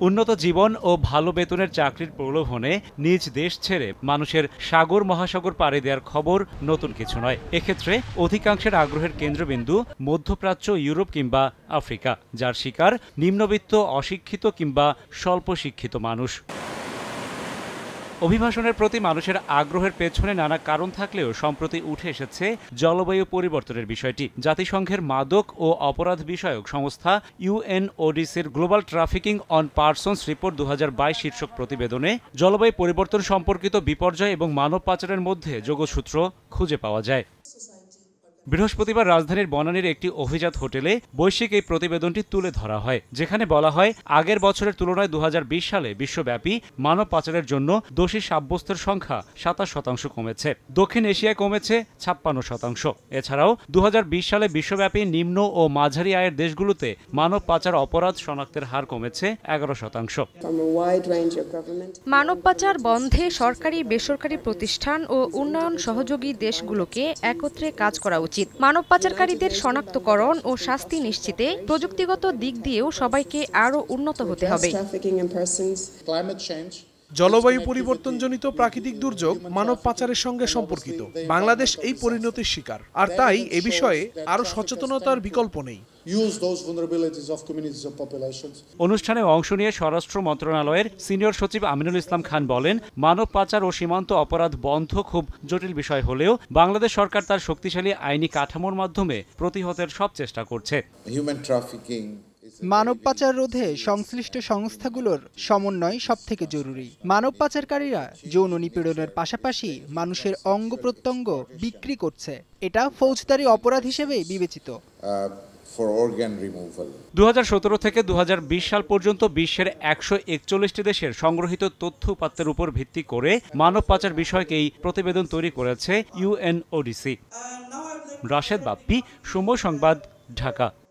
উন্নত জীবন ও ভালো বেতনের চাকরির প্রলোভনে নিজ দেশ ছেড়ে মানুষের সাগর মহাসাগর পাড়ি দেওয়ার খবর নতুন কিছু নয়। এক্ষেত্রে অধিকাংশের আগ্রহের কেন্দ্রবিন্দু মধ্যপ্রাচ্য, ইউরোপ কিংবা আফ্রিকা, যার শিকার নিম্নবিত্ত, অশিক্ষিত কিংবা স্বল্প শিক্ষিত মানুষ। অভিবাসনের প্রতি মানুষের আগ্রহের পেছনে নানা কারণ থাকলেও সম্প্রতি উঠে এসেছে জলবায়ু পরিবর্তনের বিষয়টি। জাতিসংঘের মাদক ও অপরাধ বিষয়ক সংস্থা UNODCর global trafficking on persons report 2022 শীর্ষক প্রতিবেদনে জলবায়ু পরিবর্তন সম্পর্কিত বিপর্যয় এবং মানব পাচারের মধ্যে যোগসূত্র খুঁজে পাওয়া যায়। বৃহস্পতিবার রাজধানীর বনানীর একটি অভিজাত হোটেলে বৈশ্বিক এই প্রতিবেদনটি তুলে ধরা হয়, যেখানে বলা হয় আগের বছরের তুলনায় 2020 সালে বিশ্বব্যাপী মানব পাচারের জন্য দোষী সাব্যস্তের সংখ্যা 27% কমেছে। দক্ষিণ এশিয়ায় কমেছে 56%। এছাড়াও 2020 সালে বিশ্বব্যাপী নিম্ন ও মাঝারি আয়ের দেশগুলোতে মানব পাচার অপরাধ শনাক্তের হার কমেছে 11%। মানব পাচার বন্ধে সরকারি, বেসরকারি প্রতিষ্ঠান ও উন্নয়ন সহযোগী দেশগুলোকে একত্রে কাজ করা উচিত। মানব পাচারকারীদের শনাক্তকরণ ও শাস্তি নিশ্চিতে প্রযুক্তিগত দিক দিয়েও সবাইকে আরও উন্নত হতে হবে। জলবায়ু পরিবর্তনজনিত প্রাকৃতিক দুর্যোগ মানব পাচারের সঙ্গে সম্পর্কিত। বাংলাদেশ এই পরিণতির শিকার, আর তাই এ বিষয়ে আরও সচেতনতার বিকল্প নেই। অনুষ্ঠানে অংশ নিয়ে স্বরাষ্ট্র মন্ত্রণালয়ের সিনিয়র সচিব আমিনুল ইসলাম খান বলেন, মানব পাচার ও সীমান্ত অপরাধ বন্ধ খুব জটিল বিষয় হলেও বাংলাদেশ সরকার তার শক্তিশালী আইনি কাঠামোর মাধ্যমে প্রতিহতের সব চেষ্টা করছে। মানব পাচার রোধে সংশ্লিষ্ট সংস্থাগুলোর সমন্বয় সবথেকে জরুরি। মানব পাচারকারীরা যৌন নিপীড়নের পাশাপাশি মানুষের অঙ্গ প্রত্যঙ্গ বিক্রি করছে, এটা ফৌজদারি অপরাধ হিসেবে বিবেচিত। 2017 থেকে 2020 সাল পর্যন্ত বিশ্বের 141টি দেশের সংগ্রহিত তথ্য উপাত্তের উপর ভিত্তি করে মানব পাচার বিষয়ক এই প্রতিবেদন তৈরি করেছে UNODC। রাশেদ বাপ্পি, সময় সংবাদ, ঢাকা।